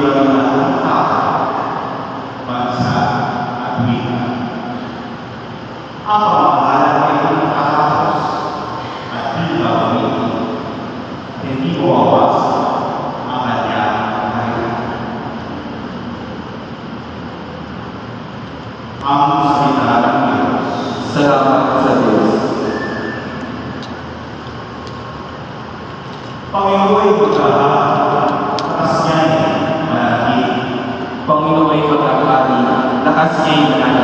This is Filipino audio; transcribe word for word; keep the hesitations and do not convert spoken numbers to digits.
ng tao, bansa at wika. Ang pamamahala ay nakatapos at bilang hindi mawawasan ang kanyang kahirapan. Ang salita ng Diyos. Salamat sa Diyos. Panginoon ay pagkakaroon, lakas niya ay manatili. Panginoon ay pagkakari, lakas niya'y nananatili.